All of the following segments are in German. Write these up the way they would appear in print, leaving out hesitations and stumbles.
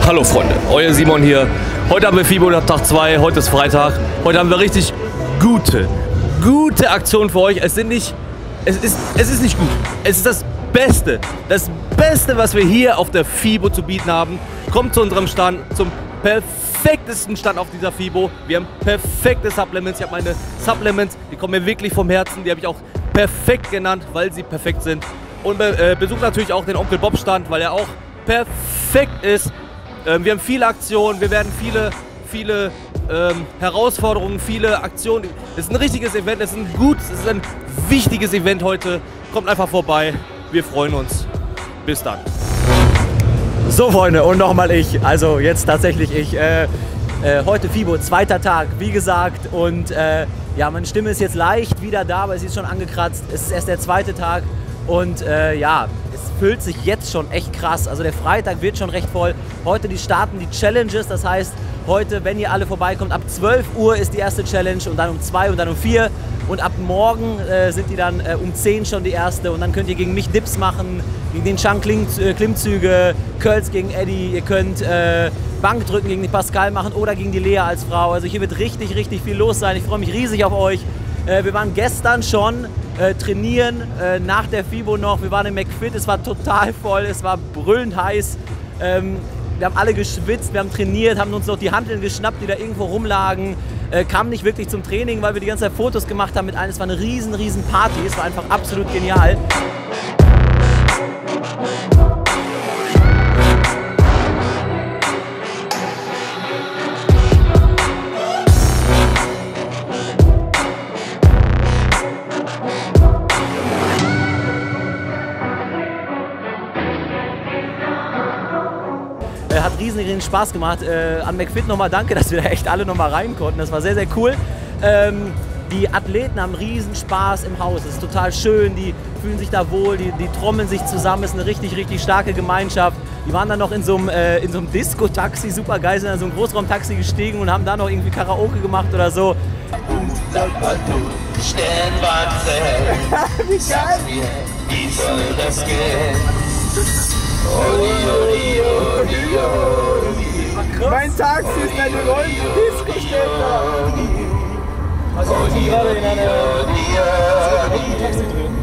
Hallo Freunde, euer Simon hier. Heute haben wir FIBO Tag 2, heute ist Freitag. Heute haben wir richtig gute Aktionen für euch. Es ist nicht gut. Es ist das Beste, was wir hier auf der FIBO zu bieten haben. Kommt zu unserem Stand, zum perfektesten Stand auf dieser FIBO. Wir haben perfekte Supplements. Ich habe meine Supplements, die kommen mir wirklich vom Herzen. Die habe ich auch perfekt genannt, weil sie perfekt sind. Und besucht natürlich auch den Onkel Bob Stand, weil er auch perfekt ist. Wir haben viele Aktionen, wir werden viele Herausforderungen, viele Aktionen. Es ist ein richtiges Event, es ist ein wichtiges Event heute. Kommt einfach vorbei, wir freuen uns. Bis dann. So Freunde, und nochmal ich, also jetzt tatsächlich ich. Heute FIBO, zweiter Tag, wie gesagt. Und ja, meine Stimme ist jetzt leicht wieder da, aber sie ist schon angekratzt. Es ist erst der zweite Tag und ja, es füllt sich jetzt schon echt krass. Also der Freitag wird schon recht voll. Heute starten die Challenges, das heißt, heute, wenn ihr alle vorbeikommt, ab 12 Uhr ist die erste Challenge und dann um 2 und dann um 4. Und ab morgen sind die dann um 10 schon die erste und dann könnt ihr gegen mich Dips machen, gegen den Chang Klimmzüge, Curls gegen Eddie, ihr könnt Bankdrücken gegen die Pascal machen oder gegen die Lea als Frau. Also hier wird richtig viel los sein. Ich freue mich riesig auf euch. Wir waren gestern schon trainieren, nach der FIBO noch. Wir waren im McFit, es war total voll, es war brüllend heiß. Wir haben alle geschwitzt, wir haben trainiert, haben uns noch die Hanteln geschnappt, die da irgendwo rumlagen. Kamen nicht wirklich zum Training, weil wir die ganze Zeit Fotos gemacht haben mit allen. Es war eine riesen Party, es war einfach absolut genial. Hat riesen Spaß gemacht. An McFit nochmal danke, dass wir da echt alle nochmal rein konnten. Das war sehr cool. Die Athleten haben riesen Spaß im Haus. Es ist total schön, die fühlen sich da wohl, die trommeln sich zusammen. Es ist eine richtig starke Gemeinschaft. Die waren dann noch in so einem Disco-Taxi, super geil, sind in so ein Großraumtaxi gestiegen und haben da noch irgendwie Karaoke gemacht oder so. Wie geil! Wie soll das gehen? Mein Taxi ist eine rollende Disco, steht da. Also ich bin gerade in einer Taxi drin.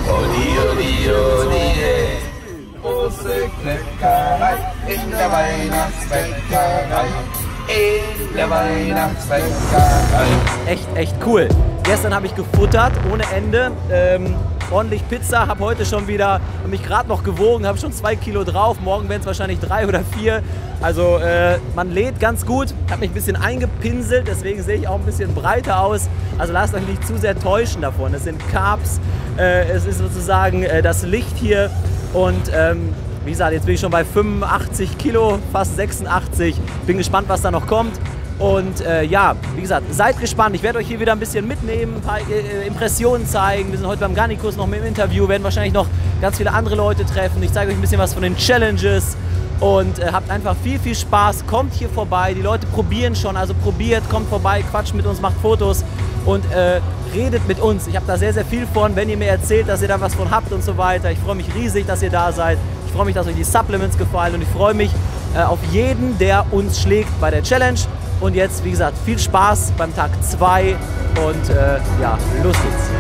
Große Kleckerei in der Weihnachtsbäckerei. In der Weihnachtsbäckerei. Echt cool. Gestern habe ich gefuttert ohne Ende. Ordentlich Pizza, habe heute schon wieder mich gerade noch gewogen, habe schon 2 Kilo drauf, morgen werden es wahrscheinlich 3 oder 4. Also man lädt ganz gut, habe mich ein bisschen eingepinselt, deswegen sehe ich auch ein bisschen breiter aus. Also lasst euch nicht zu sehr täuschen davon. Es sind Carbs, es ist sozusagen das Licht hier und wie gesagt, jetzt bin ich schon bei 85 Kilo, fast 86. Bin gespannt, was da noch kommt. Und ja, wie gesagt, seid gespannt. Ich werde euch hier wieder ein bisschen mitnehmen, ein paar Impressionen zeigen. Wir sind heute beim Garnikus noch mit dem Interview, werden wahrscheinlich noch ganz viele andere Leute treffen. Ich zeige euch ein bisschen was von den Challenges und habt einfach viel Spaß. Kommt hier vorbei, die Leute probieren schon, also probiert, kommt vorbei, quatscht mit uns, macht Fotos und redet mit uns. Ich habe da sehr viel von, wenn ihr mir erzählt, dass ihr da was von habt und so weiter. Ich freue mich riesig, dass ihr da seid. Ich freue mich, dass euch die Supplements gefallen und ich freue mich auf jeden, der uns schlägt bei der Challenge. Und jetzt, wie gesagt, viel Spaß beim Tag 2 und ja, los geht's.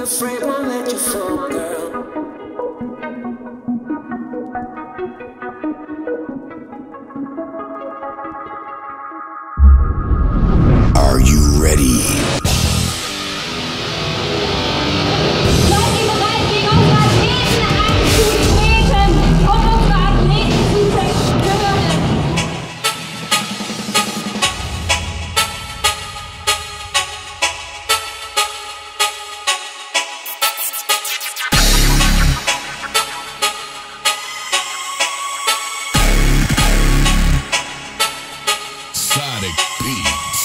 afraid, won't let you fall, girl. Are you ready? Seid ihr bereit, gegen unsere Athleten anzutreten und unsere Athleten zu zerstören? Sonic Beats.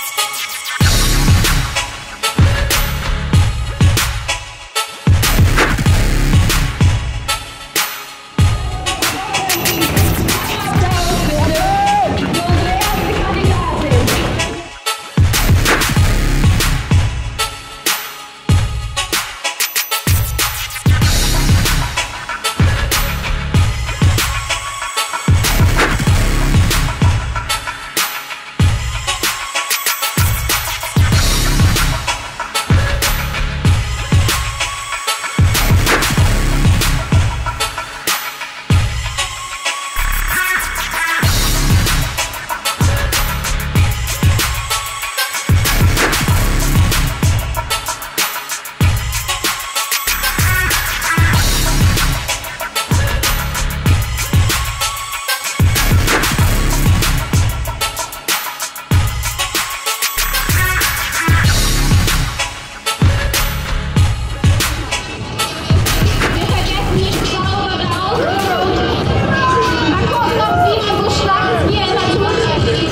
Wir vergessen nicht saubere Ausführung. Mal gucken, ob sie immer so schlank ist wie ein Naturtier.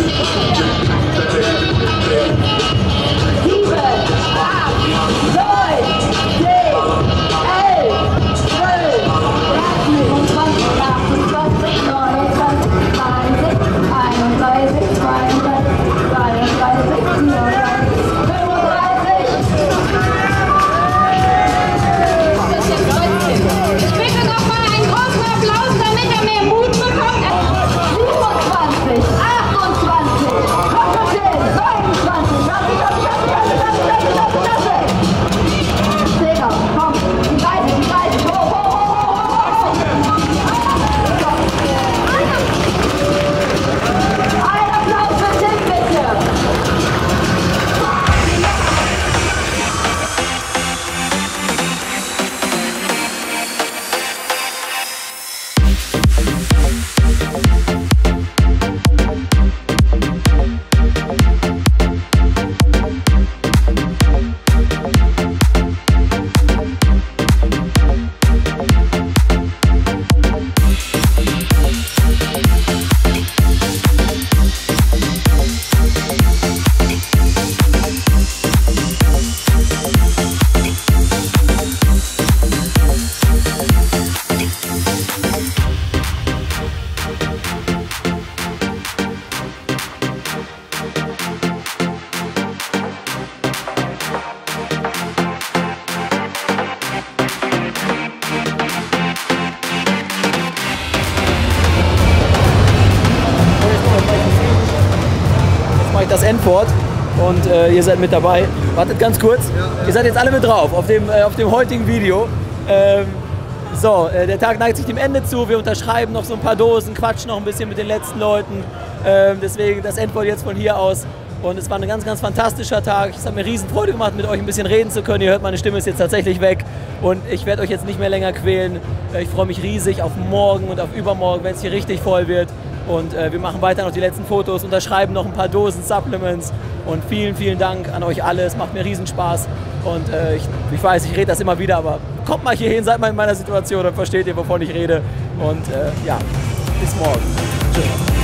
7, 8, 9, 10, 11, 12, 27, 28, 29, 30, 31, 32, 33, 34, 35. Ich bitte noch mal einen großen Applaus, damit er mehr Mut bekommt. 27, 28, 29, 29, Sega, komm, die Beine, ho, ho, ho, ho, ho. Ein Applaus für Tim, bitte. Jetzt mache ich das Endwort und ihr seid mit dabei. Wartet ganz kurz. Ihr seid jetzt alle mit drauf auf dem heutigen Video. Der Tag neigt sich dem Ende zu. Wir unterschreiben noch so ein paar Dosen, quatschen noch ein bisschen mit den letzten Leuten. Deswegen das Endwort jetzt von hier aus. Und es war ein ganz, ganz fantastischer Tag. Es hat mir riesen Freude gemacht, mit euch ein bisschen reden zu können. Ihr hört, meine Stimme ist jetzt tatsächlich weg. Und ich werde euch jetzt nicht mehr länger quälen. Ich freue mich riesig auf morgen und auf übermorgen, wenn es hier richtig voll wird. Und wir machen weiter noch die letzten Fotos, unterschreiben noch ein paar Dosen Supplements. Und vielen, vielen Dank an euch alle. Es macht mir riesen Spaß. Und ich weiß, ich rede das immer wieder, aber kommt mal hier hin, seid mal in meiner Situation, dann versteht ihr, wovon ich rede. Und ja, bis morgen. Tschüss.